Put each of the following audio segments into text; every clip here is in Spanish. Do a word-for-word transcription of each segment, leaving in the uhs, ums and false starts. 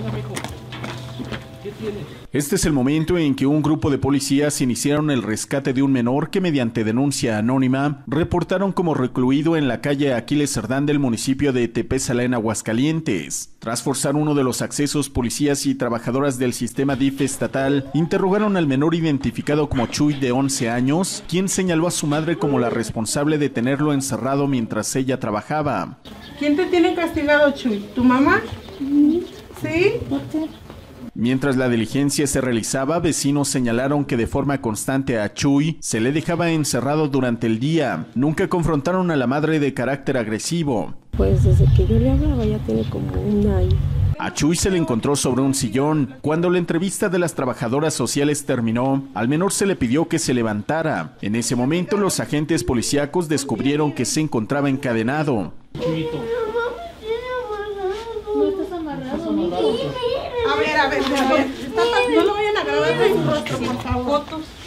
Este es el momento en que un grupo de policías iniciaron el rescate de un menor que mediante denuncia anónima reportaron como recluido en la calle Aquiles Cerdán del municipio de Tepezalá en Aguascalientes. Tras forzar uno de los accesos, policías y trabajadoras del sistema D I F estatal interrogaron al menor identificado como Chuy de once años, quien señaló a su madre como la responsable de tenerlo encerrado mientras ella trabajaba. ¿Quién te tiene castigado, Chuy? ¿Tu mamá? ¿Sí? Mientras la diligencia se realizaba, vecinos señalaron que de forma constante a Chuy se le dejaba encerrado durante el día. Nunca confrontaron a la madre de carácter agresivo. Pues desde que yo le hablaba ya tiene como un año. A Chuy se le encontró sobre un sillón. Cuando la entrevista de las trabajadoras sociales terminó, al menor se le pidió que se levantara. En ese momento los agentes policíacos descubrieron que se encontraba encadenado. Chuyito. No estás amarrado, Miki. A ver, a ver, a ver. No lo vayan a grabar de su rostro, por favor.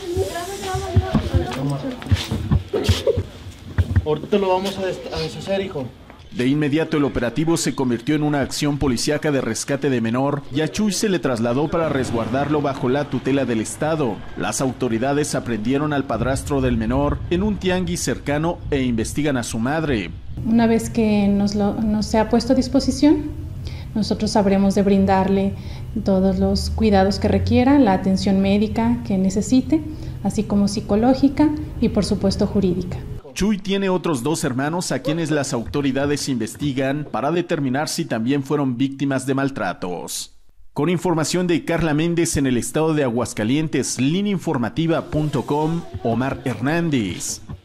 Ahorita lo vamos a, des a deshacer, hijo. De inmediato el operativo se convirtió en una acción policíaca de rescate de menor y a Chuy se le trasladó para resguardarlo bajo la tutela del Estado. Las autoridades aprendieron al padrastro del menor en un tianguis cercano e investigan a su madre. Una vez que nos, lo, nos se ha puesto a disposición, nosotros sabremos de brindarle todos los cuidados que requiera, la atención médica que necesite, así como psicológica y por supuesto jurídica. Chuy tiene otros dos hermanos a quienes las autoridades investigan para determinar si también fueron víctimas de maltratos. Con información de Carla Méndez en el estado de Aguascalientes, línea informativa punto com, Omar Hernández.